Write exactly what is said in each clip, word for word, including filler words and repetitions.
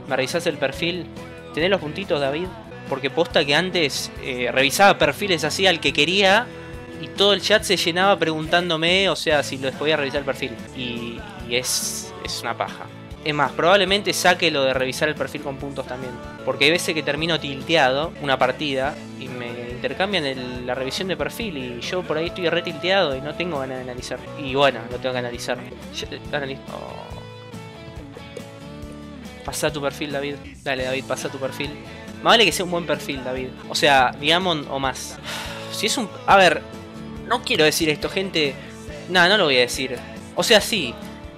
¿Me revisás el perfil? ¿Tenés los puntitos, David? Porque posta que antes eh, revisaba perfiles así al que quería y todo el chat se llenaba preguntándome, o sea, si les podía revisar el perfil. Y, y es, es una paja. Es más, probablemente saque lo de revisar el perfil con puntos también. Porque hay veces que termino tilteado una partida y me intercambian el, la revisión de perfil y yo por ahí estoy re tilteado y no tengo ganas de analizar. Y bueno, lo tengo que analizar. Analiz oh. Pasa tu perfil, David. Dale, David, pasa tu perfil. Más vale que sea un buen perfil, David. O sea, digamos o más. Si es un... A ver, no quiero decir esto, gente. Nada, no lo voy a decir. O sea, sí.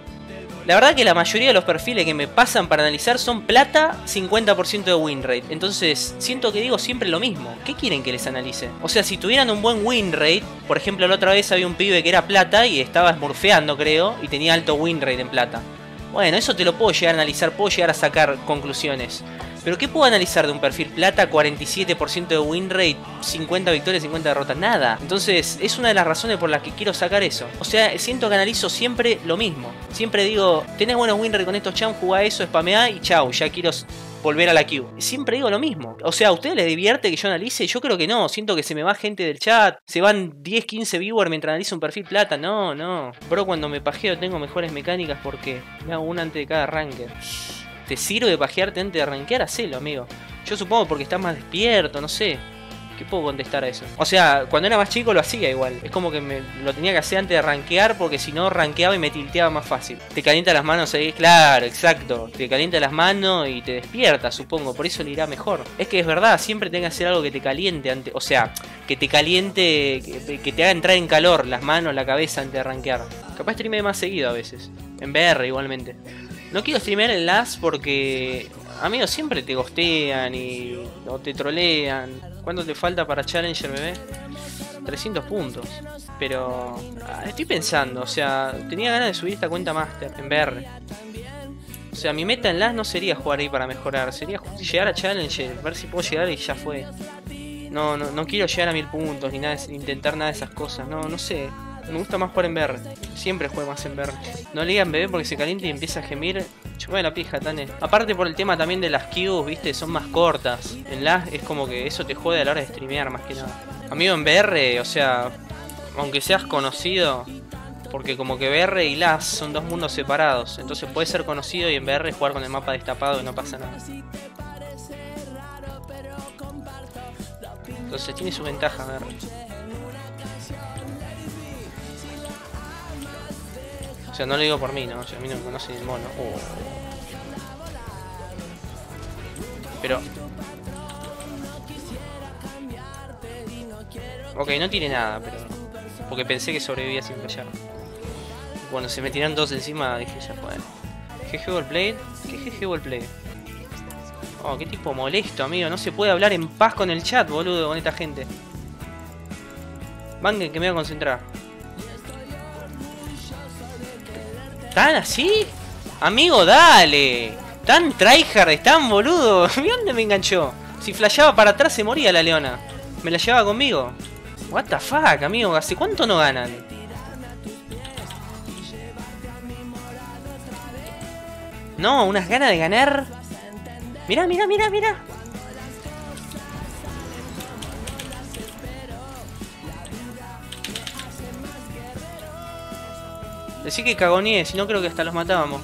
La verdad que la mayoría de los perfiles que me pasan para analizar son plata, cincuenta por ciento de win rate. Entonces, siento que digo siempre lo mismo. ¿Qué quieren que les analice? O sea, si tuvieran un buen win rate, por ejemplo, la otra vez había un pibe que era plata y estaba smurfeando, creo, y tenía alto win rate en plata. Bueno, eso te lo puedo llegar a analizar, puedo llegar a sacar conclusiones. Pero ¿qué puedo analizar de un perfil plata? cuarenta y siete por ciento de win rate, cincuenta victorias, cincuenta derrotas, nada. Entonces es una de las razones por las que quiero sacar eso. O sea, siento que analizo siempre lo mismo. Siempre digo, tenés buenos win rate con estos chan, jugá eso, spameá y chau, ya quiero volver a la queue. Siempre digo lo mismo. O sea, ¿a ustedes les divierte que yo analice? Yo creo que no. Siento que se me va gente del chat. Se van diez, quince viewers mientras analizo un perfil plata. No, no. Bro, cuando me pajeo tengo mejores mecánicas porque me hago una antes de cada ranker. ¿Te sirve pajearte antes de rankear? Hacelo, amigo. Yo supongo porque estás más despierto, no sé. ¿Qué puedo contestar a eso? O sea, cuando era más chico lo hacía igual. Es como que me, lo tenía que hacer antes de rankear porque si no rankeaba y me tilteaba más fácil. Te calienta las manos ahí, claro, exacto. Te calienta las manos y te despierta, supongo. Por eso le irá mejor. Es que es verdad, siempre tenés que hacer algo que te caliente antes. O sea, que te caliente, que, que te haga entrar en calor las manos, la cabeza antes de rankear. Capaz streame más seguido a veces. En V R igualmente. No quiero streamear en Last porque, amigos, siempre te gostean y o te trolean. ¿Cuánto te falta para Challenger, bebé? trescientos puntos. Pero estoy pensando, o sea, tenía ganas de subir esta cuenta Master en V R. O sea, mi meta en Last no sería jugar ahí para mejorar, sería llegar a Challenger, ver si puedo llegar y ya fue. No, no, no quiero llegar a mil puntos ni nada, intentar nada de esas cosas, no, no sé. Me gusta más jugar en V R. Siempre juego más en V R. No le digan bebé porque se calienta y empieza a gemir. Chupame la pija, Tane. Aparte por el tema también de las queues, viste, son más cortas. En las es como que eso te jode a la hora de streamear más que nada. Amigo, en V R, o sea, aunque seas conocido, porque como que V R y las son dos mundos separados. Entonces puedes ser conocido y en V R jugar con el mapa destapado y no pasa nada. Entonces tiene su ventaja V R. O sea, no lo digo por mí, ¿no? O sea, a mí no me conoce el mono. Oh. Pero... Ok, no tiene nada, pero... Porque pensé que sobrevivía sin fallar. Bueno, se me tiraron todos encima, dije, ya fue. G G Wallplay. ¿Qué G G Wallplay? Oh, qué tipo molesto, amigo. No se puede hablar en paz con el chat, boludo, con esta gente. Banquen que me voy a concentrar. ¿Tan así? Amigo, dale. Tan tryhard, tan boludo. ¿Mira dónde me enganchó? Si flasheaba para atrás se moría la leona. Me la llevaba conmigo. What the fuck, amigo. ¿Hace cuánto no ganan? No, unas ganas de ganar. Mirá, mirá, mirá, mirá. Decí que cagoneé, si no creo que hasta los matábamos.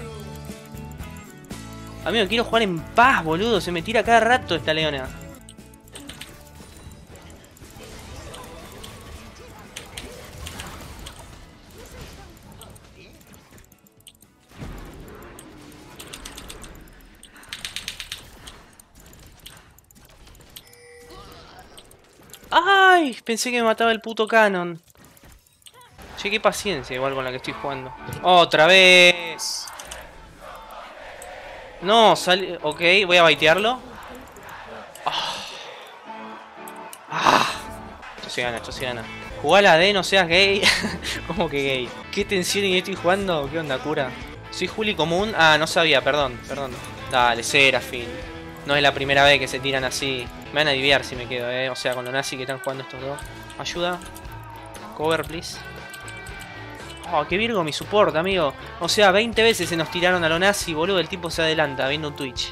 Amigo, quiero jugar en paz, boludo. Se me tira cada rato esta leona. ¡Ay! Pensé que me mataba el puto canon. Che, qué paciencia igual con la que estoy jugando. ¡Otra vez! No, sale... Ok, voy a baitearlo. ¡Ah! ¡Ah! Esto se gana, esto se gana. Jugá la D, no seas gay. ¿Cómo que gay? ¿Qué tensión y estoy jugando? ¿Qué onda, cura? Soy Juli común. Ah, no sabía, perdón, perdón. Dale, Serafín. No es la primera vez que se tiran así. Me van a diviar si me quedo, eh. O sea, con lo nazi que están jugando estos dos. Ayuda. Cover, please. Oh, qué virgo mi support, amigo. O sea, veinte veces se nos tiraron a lo nazi, boludo. El tipo se adelanta viendo un Twitch.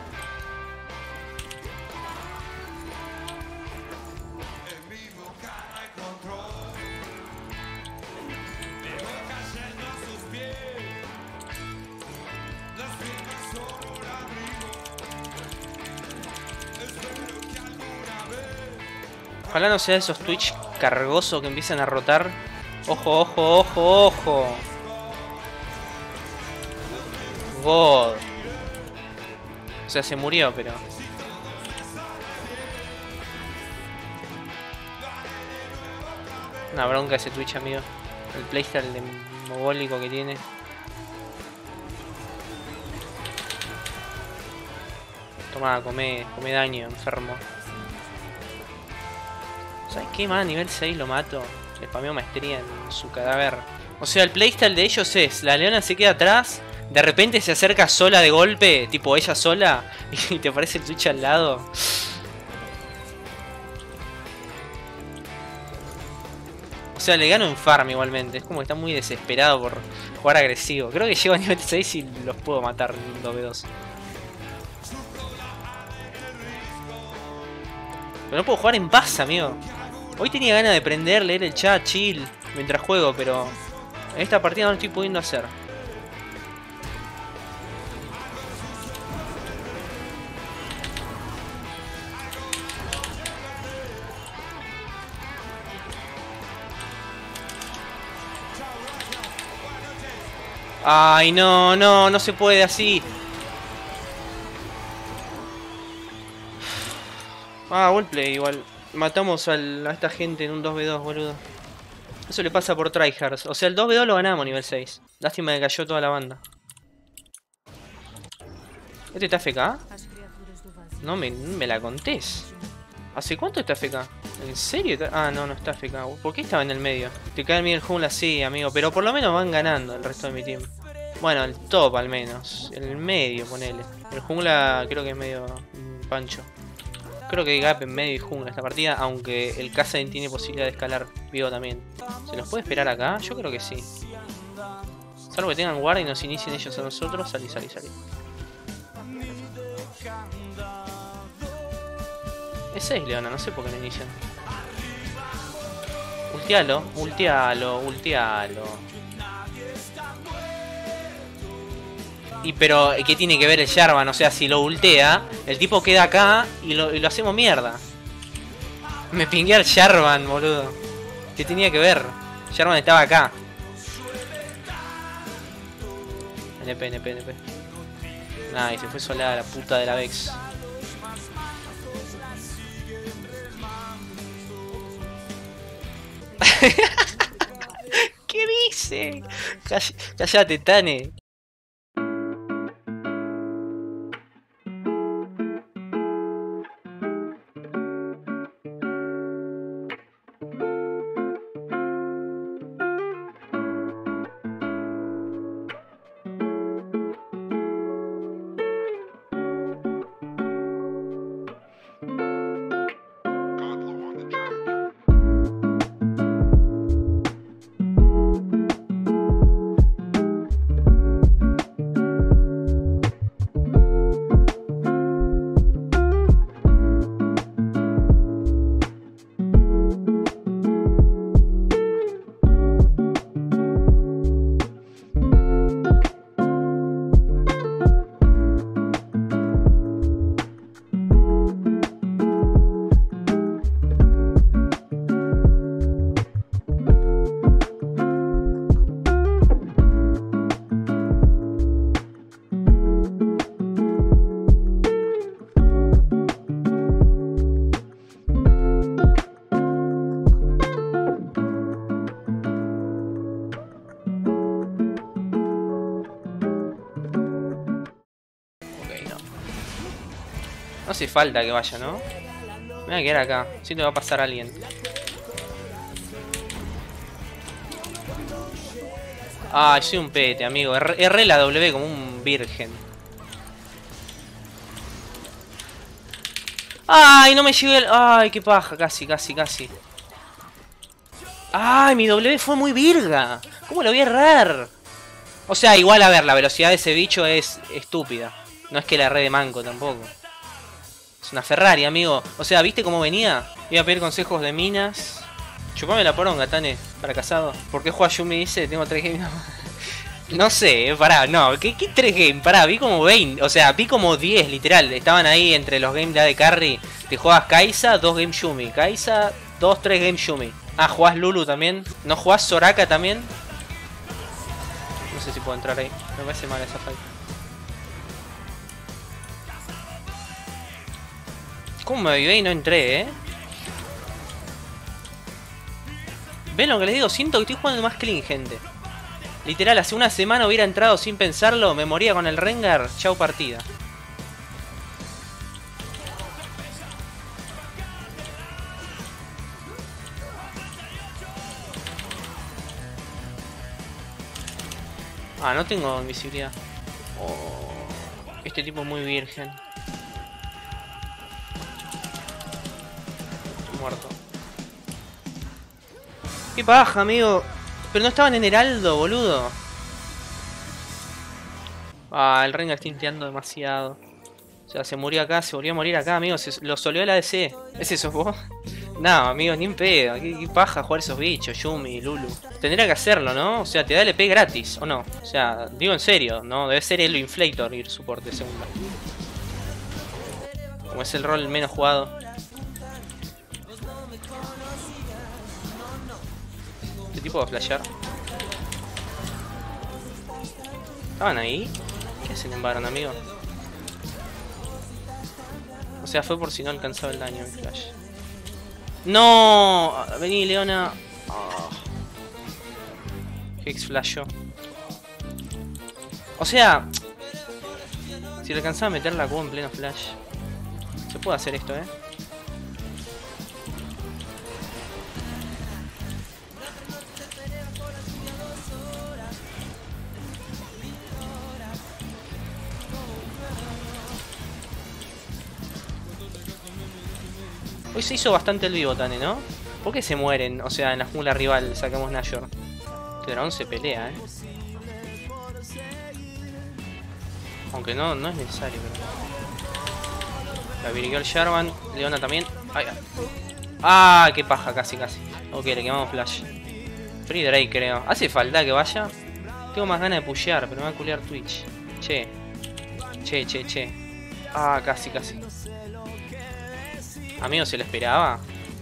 Ojalá no sea esos Twitch cargosos que empiezan a rotar. Ojo, ojo, ojo, ojo. God. O sea, se murió, pero... Una bronca ese Twitch, amigo. El playstyle de mogólico que tiene. Toma, come, come daño, enfermo. ¿Sabes qué más? Nivel seis lo mato. Le spameo maestría en su cadáver. O sea, el playstyle de ellos es: la leona se queda atrás, de repente se acerca sola de golpe, tipo ella sola, y te aparece el Twitch al lado. O sea, le gano en farm igualmente. Es como que está muy desesperado por jugar agresivo. Creo que llego a nivel seis y los puedo matar en dos ve dos. Pero no puedo jugar en paz, amigo. Hoy tenía ganas de prender, leer el chat, chill, mientras juego, pero en esta partida no lo estoy pudiendo hacer. Ay, no, no, no se puede así. Ah, buen play igual. Matamos al, a esta gente en un dos ve dos, boludo. Eso le pasa por tryhards. O sea, el dos ve dos lo ganamos nivel seis. Lástima que cayó toda la banda. ¿Este está F K? No me, me la contés. ¿Hace cuánto está F K? ¿En serio? Ah, no, no está F K. ¿Por qué estaba en el medio? Te cae el Miguel Jungla, sí, amigo. Pero por lo menos van ganando el resto de mi team. Bueno, el top al menos. El medio, ponele. El Jungla creo que es medio pancho. Creo que hay gap en medio y jungla esta partida, aunque el Kassadin tiene posibilidad de escalar vivo también. ¿Se nos puede esperar acá? Yo creo que sí. Salvo que tengan guardia y nos inicien ellos a nosotros. Salí, salí, salí. Es seis, Leona, no sé por qué no inician. Ultialo, ultialo, ultialo. Y pero, ¿qué tiene que ver el Jarvan? O sea, si lo ultea, el tipo queda acá y lo, y lo hacemos mierda. Me pingué al Jarvan, boludo. ¿Qué tenía que ver? Jarvan estaba acá. N P, N P, N P. Nah, y se fue sola la puta de la Vex. ¿Qué dice? Call- Cállate, Tane. No hace falta que vaya, ¿no? Me voy a quedar acá. Si te va a pasar alguien. Ay, soy un pete, amigo. Erré la W como un virgen. Ay, no me llegó el... Ay, qué paja. Casi, casi, casi. Ay, mi W fue muy virga. ¿Cómo lo voy a errar? O sea, igual a ver, la velocidad de ese bicho es estúpida. No es que la erré de manco tampoco. Es una Ferrari, amigo. O sea, ¿viste cómo venía? Iba a pedir consejos de minas. Chupame la poronga, Tane, para casado. ¿Por qué juega Yumi? Dice, tengo tres games. No sé, pará, no. ¿Qué, qué tres games? Pará, vi como veinte. O sea, vi como diez, literal. Estaban ahí entre los games de A D Carry. Te jugabas Kaisa, dos games Yumi. Kaisa, dos, tres games Yumi. Ah, jugás Lulu también. ¿No jugás Soraka también? No sé si puedo entrar ahí. Me parece mal esa fight. ¿Cómo me avivé y no entré, eh? ¿Ven lo que les digo? Siento que estoy jugando más clean, gente. Literal, hace una semana hubiera entrado sin pensarlo, me moría con el Rengar, chau partida. Ah, no tengo invisibilidad. Oh, este tipo es muy virgen. Estoy muerto. Qué paja, amigo. Pero no estaban en Heraldo, boludo. Ah, el Rengar está tinteando demasiado. O sea, se murió acá, se volvió a morir acá, amigo. Se lo soleó la A D C. ¿Es eso vos? No, amigo, ni en pedo. ¿Qué, qué paja jugar esos bichos, Yumi, Lulu? Tendría que hacerlo, ¿no? O sea, te da L P gratis, ¿o no? O sea, digo en serio, ¿no? Debe ser el Inflator ir soporte segunda. Como es el rol menos jugado. Este tipo va a flashear. ¿Estaban ahí? ¿Qué hacen en Baron, amigo? O sea, fue por si no alcanzaba el daño el flash. ¡No! Vení, Leona. Oh. Hex flashó. O sea, si le alcanzaba a meter la Q en pleno flash. Se puede hacer esto, eh. Hoy se hizo bastante el vivo, Tane, ¿no? ¿Por qué se mueren? O sea, en la jungla rival sacamos Nashor. Este dragón se pelea, ¿eh? Aunque no, no es necesario, pero... La virguió el Jarvan. Leona también. Ay, ay. Ah, qué paja, casi, casi. Ok, le quemamos flash. Free Drake, creo. ¿Hace falta que vaya? Tengo más ganas de pushear, pero me va a culear Twitch. Che. Che, che, che. Ah, casi, casi. Amigo, ¿se lo esperaba?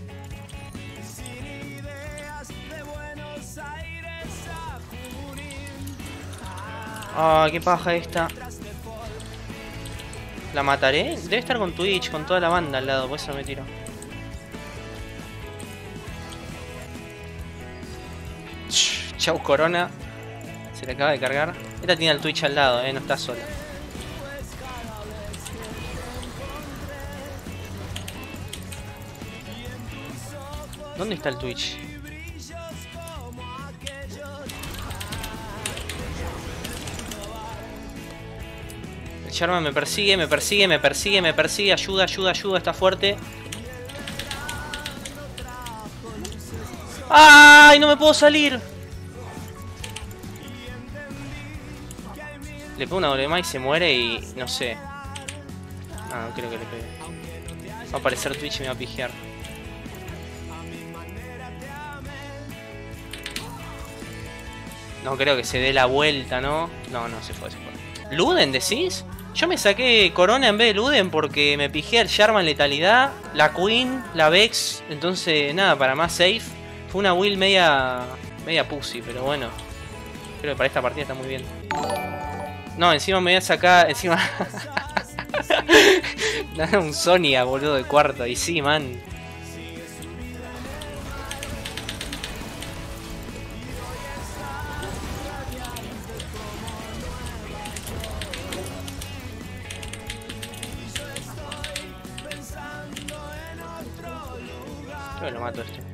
Ah, qué paja esta. ¿La mataré? Debe estar con Twitch, con toda la banda al lado, por eso me tiro. Chau, Corona. Se le acaba de cargar. Esta tiene el Twitch al lado, eh, no está sola. ¿Dónde está el Twitch? El Jarvan me persigue, me persigue, me persigue, me persigue. Ayuda, ayuda, ayuda, está fuerte. ¡Ay! No me puedo salir. Le pego una W M A y se muere y... no sé. Ah, no creo que le pegue. Va a aparecer Twitch y me va a pijear. No creo que se dé la vuelta, ¿no? No, no, se fue, se fue. ¿Luden decís? Yo me saqué Corona en vez de Luden porque me pijé al Jarvan letalidad, la Queen, la Vex. Entonces, nada, para más safe. Fue una build media... media pussy, pero bueno. Creo que para esta partida está muy bien. No, encima me voy a sacar... Encima... Nada, un Sonya, boludo, de cuarto. Y sí, man. Yo lo mato este.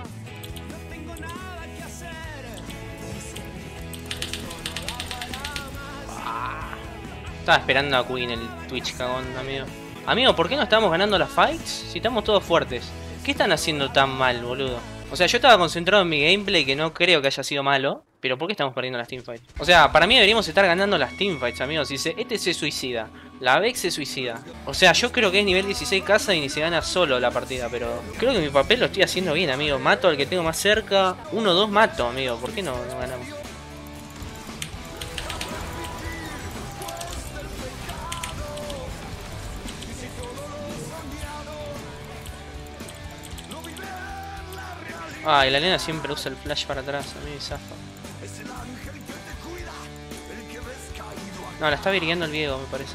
Ah, estaba esperando a Queen el Twitch cagón, amigo. Amigo, ¿por qué no estamos ganando las fights? Si estamos todos fuertes. ¿Qué están haciendo tan mal, boludo? O sea, yo estaba concentrado en mi gameplay, que no creo que haya sido malo. Pero ¿por qué estamos perdiendo las teamfights? O sea, para mí deberíamos estar ganando las teamfights, amigos. Si se, este se suicida, la Vex se suicida. O sea, yo creo que es nivel dieciséis casa y ni se gana solo la partida. Pero creo que mi papel lo estoy haciendo bien, amigo. Mato al que tengo más cerca. uno dos mato, amigo. ¿Por qué no, no ganamos? Ah, y la nena siempre usa el flash para atrás, a mí me zafa. No, la está virgueando el Diego, me parece.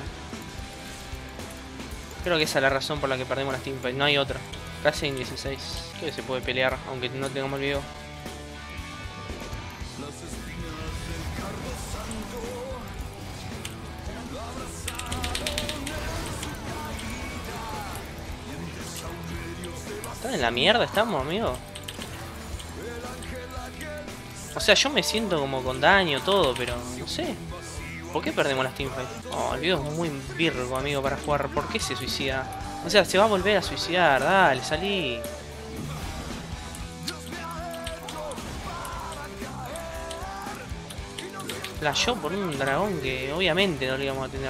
Creo que esa es la razón por la que perdemos las teamfights, no hay otra. Casi en dieciséis. Creo que se puede pelear, aunque no tengamos el Diego. ¿Están en la mierda estamos, amigo? O sea, yo me siento como con daño, todo, pero no sé. ¿Por qué perdemos las teamfights? Oh, el video es muy virgo, amigo, para jugar. ¿Por qué se suicida? O sea, se va a volver a suicidar. Dale, salí. Flashó por un dragón que obviamente no lo íbamos a tener.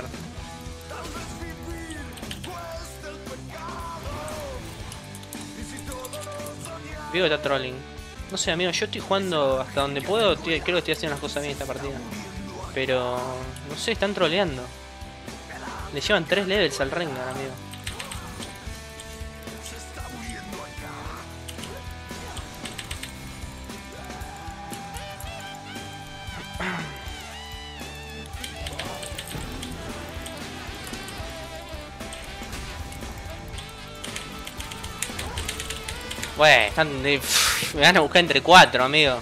Vivo está trolling. No sé, amigo, yo estoy jugando hasta donde puedo. Estoy, creo que estoy haciendo las cosas bien esta partida. Pero no sé, están troleando. Le llevan tres levels al Rengar, amigo. Bueno, están de... me van a buscar entre cuatro, amigo.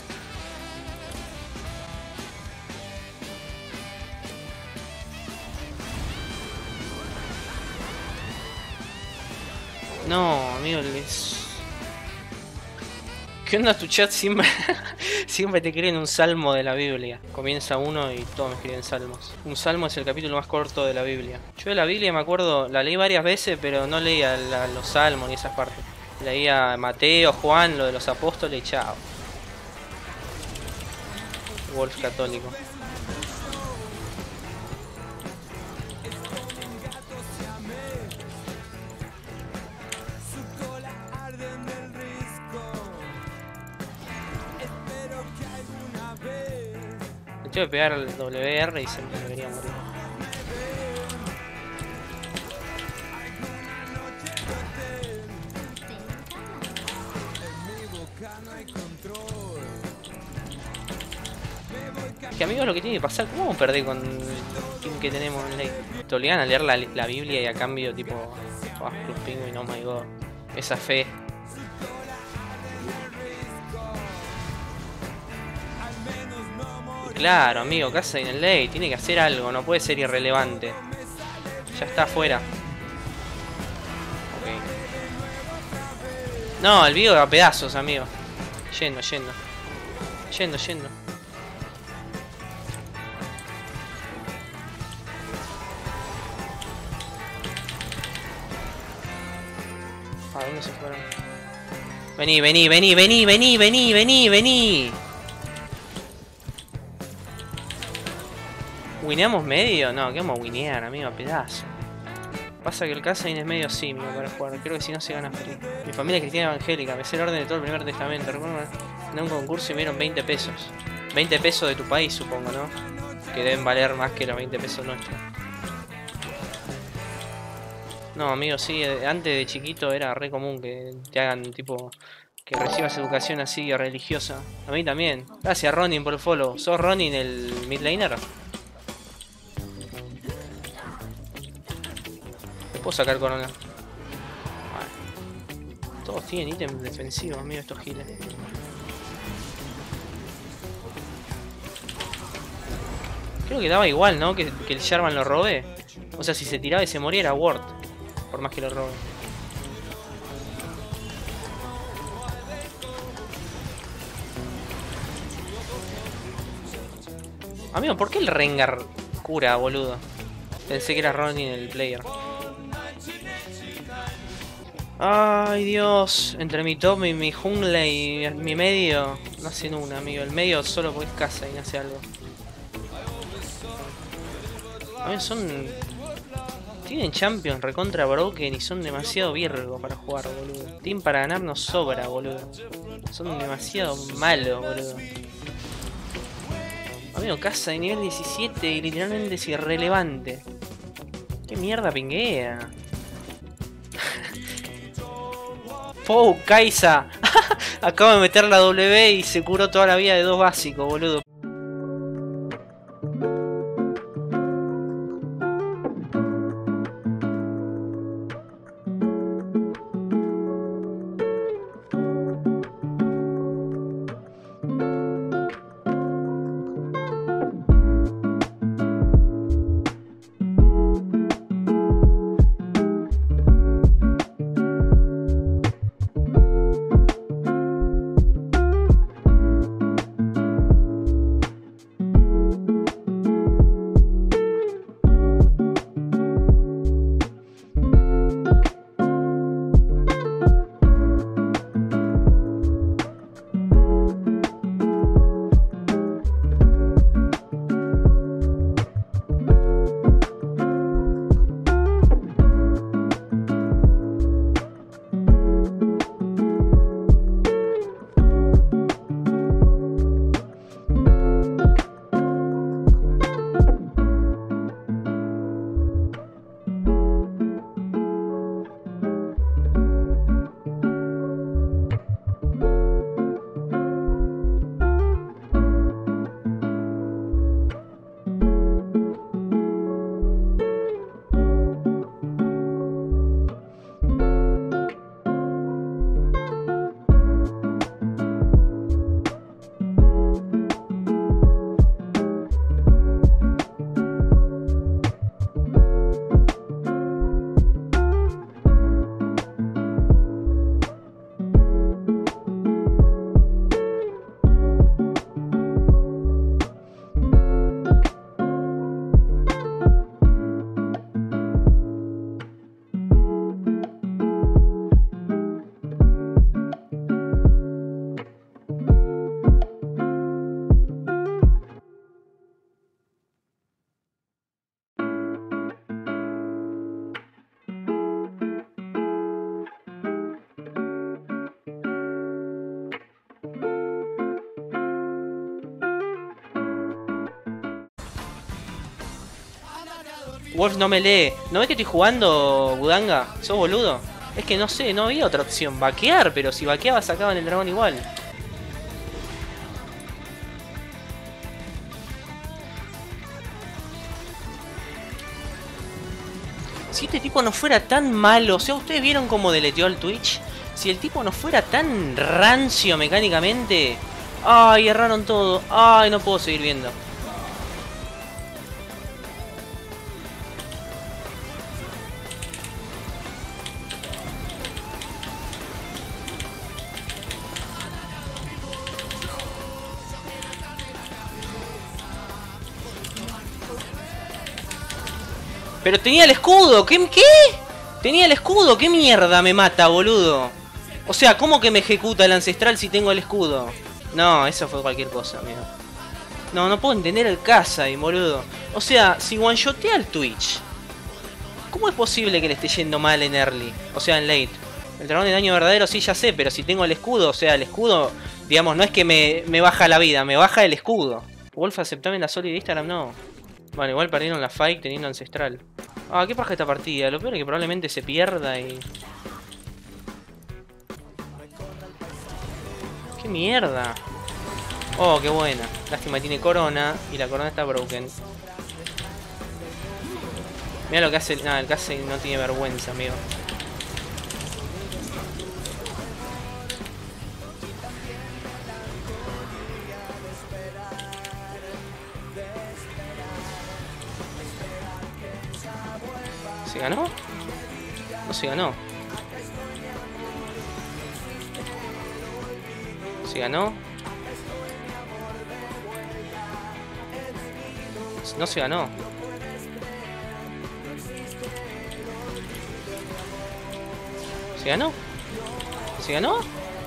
No, amigo, les... ¿Qué onda tu chat? Siempre, siempre te escriben un salmo de la Biblia. Comienza uno y todos me escriben salmos. Un salmo es el capítulo más corto de la Biblia. Yo de la Biblia me acuerdo, la leí varias veces, pero no leía la, los salmos ni esas partes. Leía Mateo, Juan, lo de los apóstoles y chao. Wolf católico. Le tengo que pegar el W R y se me debería morir. Que amigos, lo que tiene que pasar, ¿cómo vamos a perder con el team que tenemos en late? Te obligan a leer la, la Biblia y a cambio tipo oh, Club Penguin, oh my god. Esa fe. Y claro, amigo, casa en el late, tiene que hacer algo, no puede ser irrelevante. Ya está afuera. Ok. No, el video a pedazos, amigo. Yendo, yendo. Yendo, yendo. ¿A dónde se fueron? Vení, vení, vení, vení, vení, vení, vení, vení. ¿Wineamos medio? No, ¿qué vamos a winear, amigo? A pedazo. Pasa que el Kazain es medio simio para jugar. Creo que si no se gana free. Mi familia es cristiana evangélica. Me sé el orden de todo el primer testamento. Recuerdo en un concurso y me dieron veinte pesos. veinte pesos de tu país, supongo, ¿no? Que deben valer más que los veinte pesos nuestros. No, amigo, sí, antes de chiquito era re común que te hagan tipo que recibas educación así religiosa. A mí también. Gracias Ronin por el follow. ¿Sos Ronin el mid laner? Te puedo sacar corona. Vale. Todos tienen ítems defensivos, amigo, estos giles. Creo que daba igual, ¿no? Que, que el Jarvan lo robe. O sea, si se tiraba y se moría era ward. Por más que lo robe. Amigo, ¿por qué el Rengar cura, boludo? Pensé que era Ronin el player. Ay, Dios. Entre mi top y mi jungla y mi medio. No hacen una, amigo. El medio solo porque es casa y no hace algo. A ver, son... Tienen champions recontra broken y son demasiado virgo para jugar, boludo. Team para ganar nos sobra, boludo. Son demasiado malos, boludo. Amigo, casa de nivel diecisiete y literalmente es irrelevante. ¿Qué mierda pinguea? ¡Pou, Kaisa! Acabo de meter la W y se curó toda la vida de dos básicos, boludo. Wolf no me lee. ¿No ves que estoy jugando, Budanga? ¿Sos boludo? Es que no sé, no había otra opción. Vaquear, pero si vaqueaba sacaban el dragón igual. Si este tipo no fuera tan malo, o sea, ¿ustedes vieron cómo deleteó el Twitch? Si el tipo no fuera tan rancio mecánicamente... Ay, erraron todo. Ay, no puedo seguir viendo. Pero tenía el escudo, ¿qué? ¿Qué? Tenía el escudo, ¿qué mierda me mata, boludo? O sea, ¿cómo que me ejecuta el ancestral si tengo el escudo? No, eso fue cualquier cosa, amigo. No, no puedo entender el Kazai, boludo. O sea, si one-shotea al Twitch, ¿cómo es posible que le esté yendo mal en early? O sea, en late. El dragón de daño verdadero sí ya sé, pero si tengo el escudo, o sea, el escudo, digamos, no es que me, me baja la vida, me baja el escudo. Wolf, aceptame en la solid de Instagram, no. Bueno, igual perdieron la fight teniendo ancestral. Ah, qué paja esta partida. Lo peor es que probablemente se pierda y... ¡Qué mierda! Oh, qué buena. Lástima, tiene corona y la corona está broken. Mira lo que hace... Nada, el Kazai no tiene vergüenza, amigo. ¿Se ganó? No se ganó. ¿Se ganó? No se ganó. ¿Se ganó? ¿Se ganó?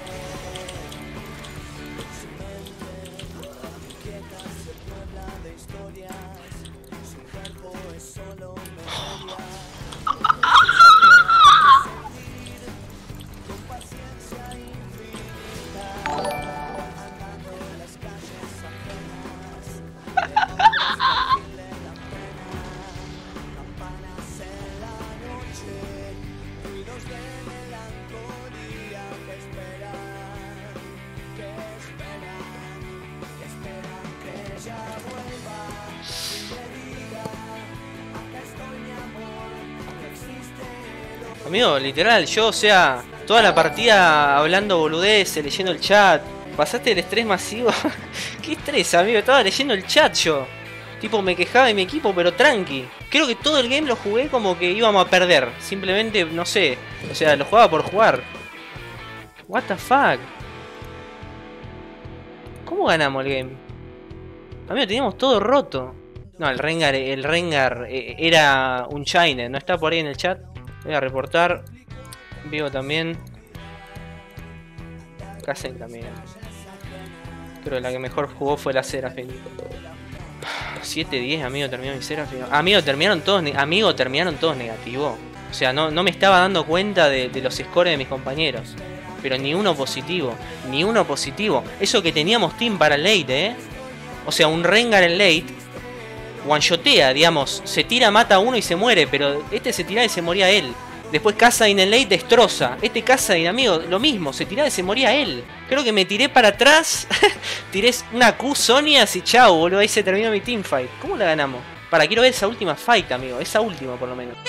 Amigo, literal, yo, o sea, toda la partida hablando boludeces, leyendo el chat. Pasaste el estrés masivo. ¿Qué estrés, amigo? Estaba leyendo el chat yo. Tipo, me quejaba de mi equipo, pero tranqui. Creo que todo el game lo jugué como que íbamos a perder. Simplemente, no sé. O sea, lo jugaba por jugar. What the fuck. ¿Cómo ganamos el game? Amigo, teníamos todo roto. No, el Rengar, el Rengar eh, era un China. ¿No está por ahí en el chat? Voy a reportar. Vivo también. Kazen también. Creo que la que mejor jugó fue la Seraphine. siete diez, amigo, terminó mi Seraphine. Amigo, terminaron todos, amigo, terminaron todos negativos. O sea, no, no me estaba dando cuenta de, de los scores de mis compañeros. Pero ni uno positivo. Ni uno positivo. Eso que teníamos team para el late, eh. O sea, un Rengar en late one-shotea, digamos. Se tira, mata a uno y se muere. Pero este se tiraba y se moría él. Después Kazain en late destroza. Este Kazain, amigo, lo mismo. Se tiraba y se moría él. Creo que me tiré para atrás. Tiré una Q Sonias y chao, boludo. Ahí se terminó mi teamfight. ¿Cómo la ganamos? Para, quiero ver esa última fight, amigo. Esa última, por lo menos.